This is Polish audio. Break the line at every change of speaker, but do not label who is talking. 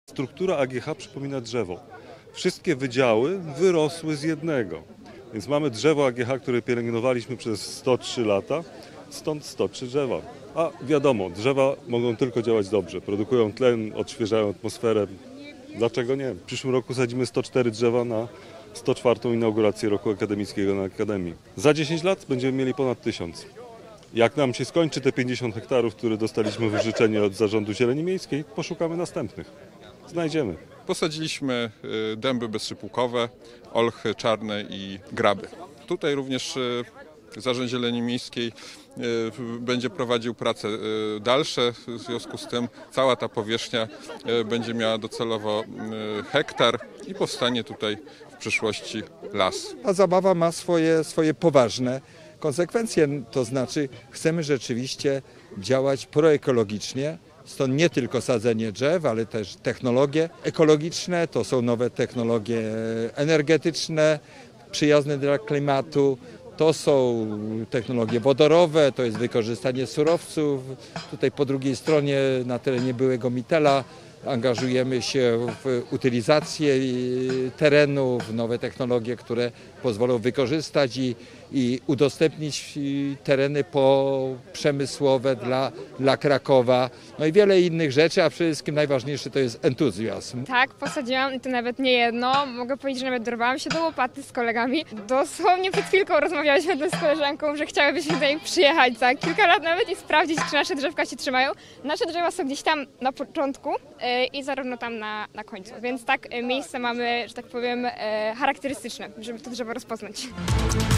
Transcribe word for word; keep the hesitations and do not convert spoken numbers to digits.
Struktura A G H przypomina drzewo. Wszystkie wydziały wyrosły z jednego. Więc mamy drzewo A G H, które pielęgnowaliśmy przez sto trzy lata, stąd sto trzy drzewa. A wiadomo, drzewa mogą tylko działać dobrze. Produkują tlen, odświeżają atmosferę. Dlaczego nie? W przyszłym roku sadzimy sto cztery drzewa na sto czwartą inaugurację roku akademickiego na Akademii. Za dziesięć lat będziemy mieli ponad tysiąc. Jak nam się skończy te pięćdziesiąt hektarów, które dostaliśmy wyżyczenie od Zarządu Zieleni Miejskiej, poszukamy następnych. Znajdziemy.
Posadziliśmy dęby bezszypułkowe, olchy czarne i graby. Tutaj również Zarząd Zieleni Miejskiej będzie prowadził prace dalsze, w związku z tym cała ta powierzchnia będzie miała docelowo hektar i powstanie tutaj w przyszłości las.
Ta zabawa ma swoje, swoje poważne konsekwencje, to znaczy chcemy rzeczywiście działać proekologicznie. Stąd nie tylko sadzenie drzew, ale też technologie ekologiczne, to są nowe technologie energetyczne, przyjazne dla klimatu, to są technologie wodorowe, to jest wykorzystanie surowców. Tutaj po drugiej stronie na terenie byłego Mitela angażujemy się w utylizację terenu, w nowe technologie, które pozwolą wykorzystać i, i udostępnić tereny poprzemysłowe dla, dla Krakowa. No i wiele innych rzeczy, a przede wszystkim najważniejsze to jest entuzjazm.
Tak, posadziłam i to nawet nie jedno. Mogę powiedzieć, że nawet dorwałam się do łopaty z kolegami. Dosłownie przed chwilką rozmawialiśmy z koleżanką, że chciałybyśmy tutaj przyjechać za kilka lat nawet i sprawdzić, czy nasze drzewka się trzymają. Nasze drzewa są gdzieś tam na początku i zarówno tam na, na końcu. Więc tak miejsce mamy, że tak powiem, charakterystyczne, żeby to drzewo rozpoznać.